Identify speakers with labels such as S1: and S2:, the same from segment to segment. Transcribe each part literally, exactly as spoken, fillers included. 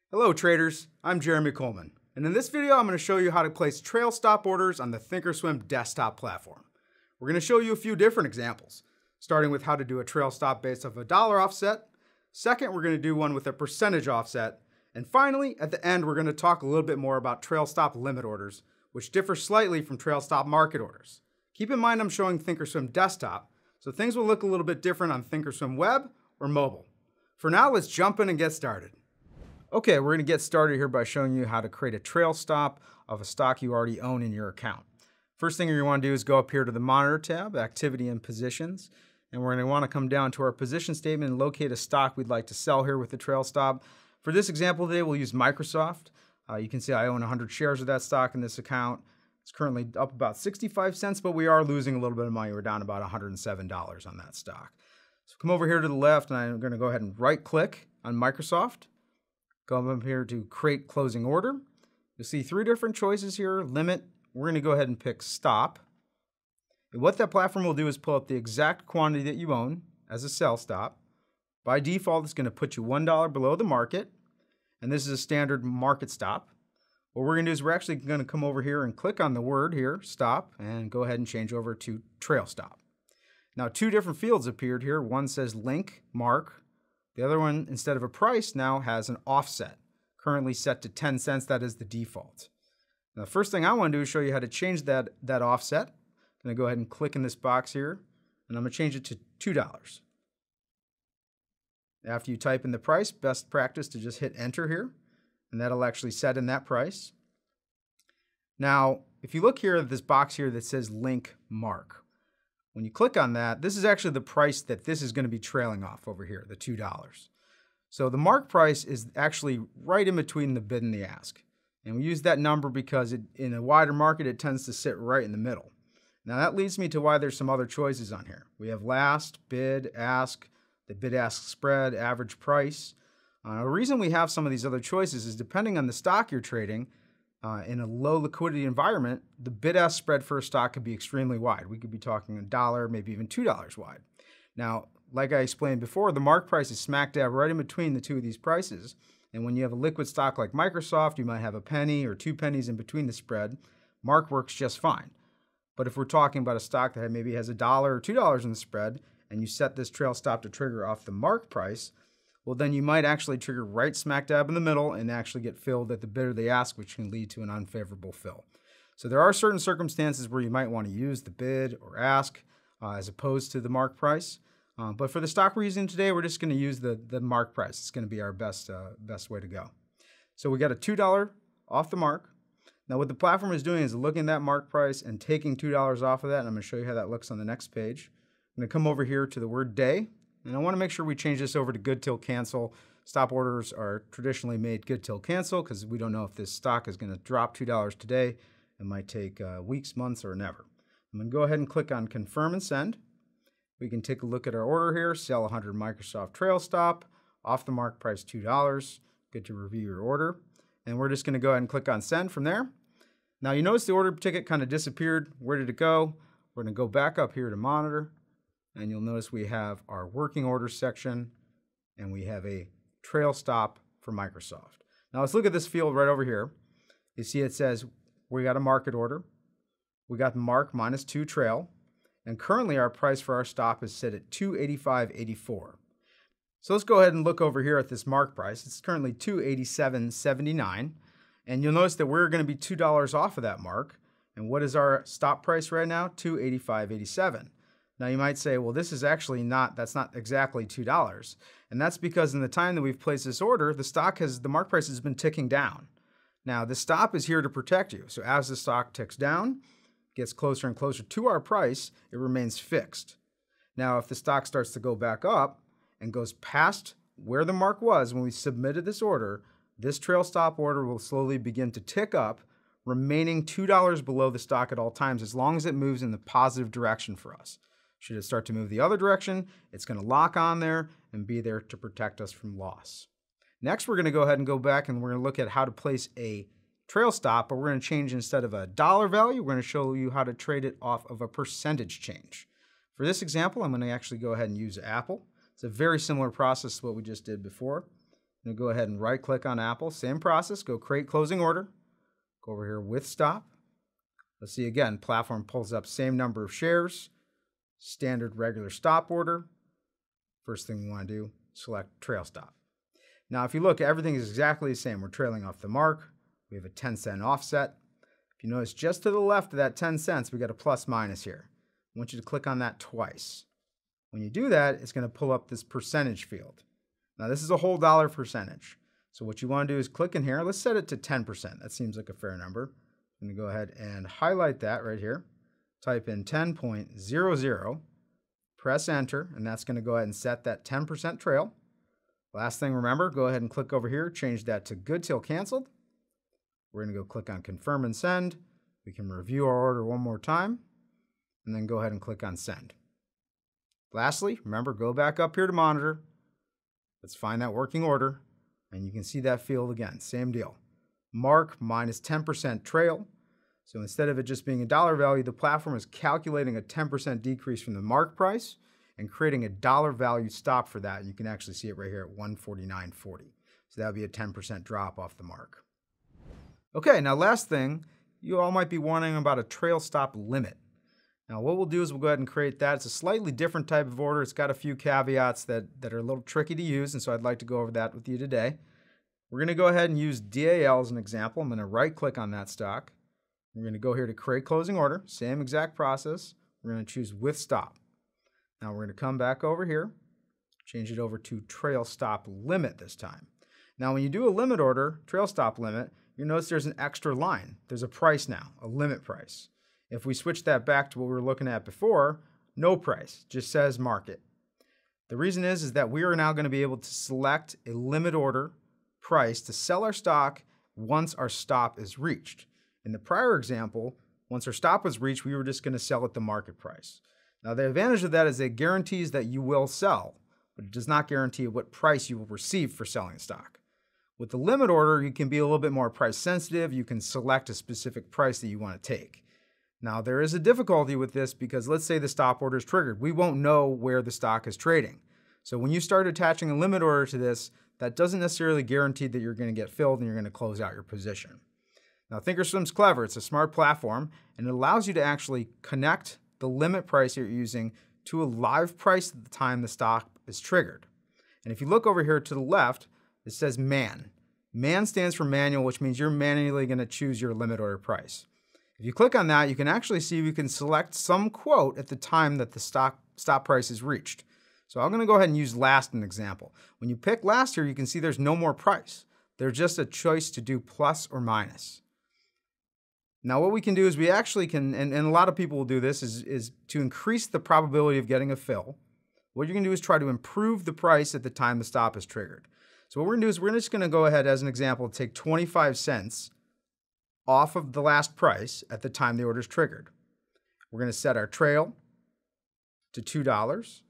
S1: Hello traders, I'm Jeremy Coleman, and in this video I'm going to show you how to place trail stop orders on the thinkorswim desktop platform. We're going to show you a few different examples, starting with how to do a trail stop based off a dollar offset. Second, we're going to do one with a percentage offset. And finally, at the end, we're going to talk a little bit more about trail stop limit orders, which differ slightly from trail stop market orders. Keep in mind I'm showing thinkorswim desktop, so things will look a little bit different on thinkorswim web or mobile. For now, let's jump in and get started. Okay, we're going to get started here by showing you how to create a trail stop of a stock you already own in your account. First thing you want to do is go up here to the Monitor tab, Activity and Positions, and we're going to want to come down to our position statement and locate a stock we'd like to sell here with the trail stop. For this example today, we'll use Microsoft. Uh, you can see I own one hundred shares of that stock in this account. It's currently up about sixty-five cents, but we are losing a little bit of money. We're down about one hundred seven dollars on that stock. So come over here to the left, and I'm going to go ahead and right-click on Microsoft. Go up here to Create Closing Order. You'll see three different choices here. Limit. We're going to go ahead and pick Stop. And what that platform will do is pull up the exact quantity that you own as a sell stop. By default, it's going to put you one dollar below the market. And this is a standard market stop. What we're going to do is we're actually going to come over here and click on the word here, Stop, and go ahead and change over to Trail Stop. Now, two different fields appeared here. One says Link, Mark. The other one, instead of a price, now has an offset, currently set to ten cents. That is the default. Now, the first thing I want to do is show you how to change that, that offset. I'm going to go ahead and click in this box here, and I'm going to change it to two dollars. After you type in the price, best practice to just hit enter here, and that'll actually set in that price. Now, if you look here at this box here that says Link Mark, when you click on that, this is actually the price that this is going to be trailing off over here, the two dollars. So the mark price is actually right in between the bid and the ask. And we use that number because it, in a wider market, it tends to sit right in the middle. Now that leads me to why there's some other choices on here. We have last, bid, ask, the bid-ask spread, average price. Uh, the reason we have some of these other choices is depending on the stock you're trading, uh, in a low liquidity environment, the bid-ask spread for a stock could be extremely wide. We could be talking a dollar, maybe even two dollars wide. Now, like I explained before, the mark price is smack dab right in between the two of these prices. And when you have a liquid stock like Microsoft, you might have a penny or two pennies in between the spread. Mark works just fine. But if we're talking about a stock that maybe has a dollar or two dollars in the spread, and you set this trail stop to trigger off the mark price, well, then you might actually trigger right smack dab in the middle and actually get filled at the bid or the ask, which can lead to an unfavorable fill. So there are certain circumstances where you might want to use the bid or ask uh, as opposed to the mark price. Uh, but for the stock we're using today, we're just going to use the, the mark price. It's going to be our best, uh, best way to go. So we got a two dollars off the mark. Now what the platform is doing is looking at that mark price and taking two dollars off of that. And I'm going to show you how that looks on the next page. I'm going to come over here to the word day. And I want to make sure we change this over to good till cancel. Stop orders are traditionally made good till cancel because we don't know if this stock is going to drop two dollars today. It might take uh, weeks, months, or never. I'm going to go ahead and click on confirm and send. We can take a look at our order here. Sell one hundred Microsoft trail stop. Off the mark price two dollars. Good to review your order. And we're just going to go ahead and click on send from there. Now you notice the order ticket kind of disappeared. Where did it go? We're going to go back up here to monitor. And you'll notice we have our working orders section, and we have a trail stop for Microsoft. Now let's look at this field right over here. You see it says we got a market order. We got the mark minus two trail. And currently our price for our stop is set at two eighty-five eighty-four. So let's go ahead and look over here at this mark price. It's currently two eighty-seven seventy-nine. And you'll notice that we're going to be two dollars off of that mark. And what is our stop price right now? two eighty-five eighty-seven. Now you might say, well, this is actually not, that's not exactly two dollars. And that's because in the time that we've placed this order, the stock has, the mark price has been ticking down. Now the stop is here to protect you. So as the stock ticks down, gets closer and closer to our price, it remains fixed. Now if the stock starts to go back up and goes past where the mark was when we submitted this order, this trail stop order will slowly begin to tick up, remaining two dollars below the stock at all times as long as it moves in the positive direction for us. Should it start to move the other direction, it's going to lock on there and be there to protect us from loss. Next, we're going to go ahead and go back and we're going to look at how to place a trail stop, but we're going to change instead of a dollar value, we're going to show you how to trade it off of a percentage change. For this example, I'm going to actually go ahead and use Apple. It's a very similar process to what we just did before. I'm going to go ahead and right click on Apple. Same process. Go create closing order. Go over here with stop. Let's see again. Platform pulls up same number of shares. Standard regular stop order. First thing we want to do, select trail stop. Now if you look, everything is exactly the same. We're trailing off the mark. We have a ten cent offset. If you notice just to the left of that ten cents, we got a plus minus here. I want you to click on that twice. When you do that, it's going to pull up this percentage field. Now this is a whole dollar percentage. So what you want to do is click in here. Let's set it to ten percent. That seems like a fair number. I'm going to go ahead and highlight that right here. Type in ten point zero zero. Press enter, and that's going to go ahead and set that ten percent trail. Last thing, remember, go ahead and click over here. Change that to good till canceled. We're going to go click on confirm and send. We can review our order one more time, and then go ahead and click on send. Lastly, remember, go back up here to monitor. Let's find that working order, and you can see that field again. Same deal. Mark minus ten percent trail. So instead of it just being a dollar value, the platform is calculating a ten percent decrease from the mark price and creating a dollar value stop for that. And you can actually see it right here at one forty-nine forty. So that would be a ten percent drop off the mark. Okay, now last thing, you all might be wondering about a trail stop limit. Now what we'll do is we'll go ahead and create that. It's a slightly different type of order. It's got a few caveats that, that are a little tricky to use, and so I'd like to go over that with you today. We're going to go ahead and use D A L as an example. I'm going to right click on that stock. We're going to go here to create closing order. Same exact process. We're going to choose with stop. Now we're going to come back over here, change it over to trail stop limit this time. Now when you do a limit order, trail stop limit, you notice there's an extra line. There's a price now, a limit price. If we switch that back to what we were looking at before, no price, just says market. The reason is, is that we are now going to be able to select a limit order price to sell our stock once our stop is reached. In the prior example, once our stop was reached, we were just going to sell at the market price. Now the advantage of that is it guarantees that you will sell, but it does not guarantee what price you will receive for selling stock. With the limit order, you can be a little bit more price sensitive. You can select a specific price that you want to take. Now there is a difficulty with this because let's say the stop order is triggered. We won't know where the stock is trading. So when you start attaching a limit order to this, that doesn't necessarily guarantee that you're going to get filled and you're going to close out your position. Now thinkorswim's clever. It's a smart platform and it allows you to actually connect the limit price you're using to a live price at the time the stock is triggered. And if you look over here to the left, it says man. Man stands for manual, which means you're manually going to choose your limit order price. If you click on that, you can actually see we can select some quote at the time that the stock stop price is reached. So I'm going to go ahead and use last as an example. When you pick last here, you can see there's no more price. There's just a choice to do plus or minus. Now what we can do is we actually can, and, and a lot of people will do this, is, is to increase the probability of getting a fill. What you're going to do is try to improve the price at the time the stop is triggered. So what we're going to do is we're just going to go ahead as an example, take twenty-five cents off of the last price at the time the order is triggered. We're going to set our trail to two dollars.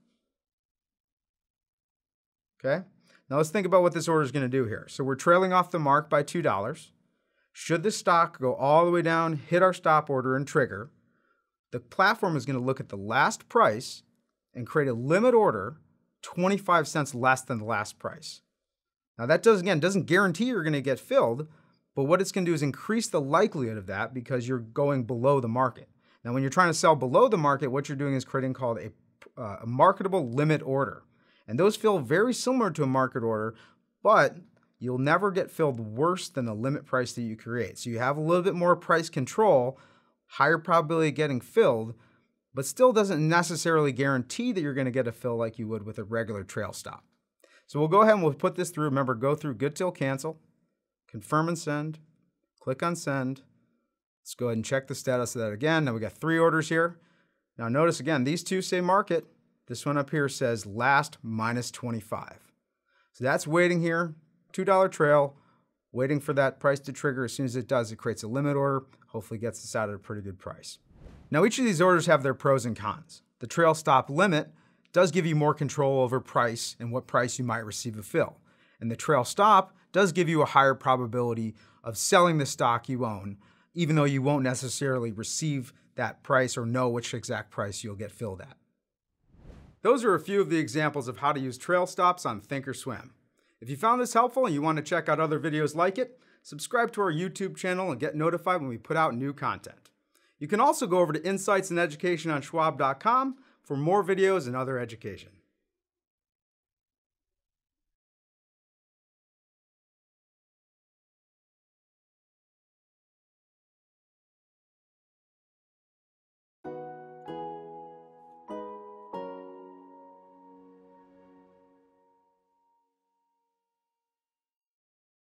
S1: Okay. Now let's think about what this order is going to do here. So we're trailing off the mark by two dollars. Should the stock go all the way down, hit our stop order and trigger, the platform is going to look at the last price and create a limit order twenty-five cents less than the last price. Now that does, again, doesn't guarantee you're going to get filled, but what it's going to do is increase the likelihood of that because you're going below the market. Now when you're trying to sell below the market, what you're doing is creating called a, uh, a marketable limit order. And those feel very similar to a market order, but you'll never get filled worse than the limit price that you create. So you have a little bit more price control, higher probability of getting filled, but still doesn't necessarily guarantee that you're going to get a fill like you would with a regular trail stop. So we'll go ahead and we'll put this through. Remember, go through good till cancel, confirm and send, click on send. Let's go ahead and check the status of that again. Now we got three orders here. Now notice again, these two say market. This one up here says last minus twenty-five. So that's waiting here, two dollar trail, waiting for that price to trigger. As soon as it does, it creates a limit order, hopefully gets us out at a pretty good price. Now each of these orders have their pros and cons. The trail stop limit does give you more control over price and what price you might receive a fill. And the trail stop does give you a higher probability of selling the stock you own, even though you won't necessarily receive that price or know which exact price you'll get filled at. Those are a few of the examples of how to use trail stops on thinkorswim. If you found this helpful and you want to check out other videos like it, subscribe to our YouTube channel and get notified when we put out new content. You can also go over to Insights and Education on Schwab dot com for more videos and other education.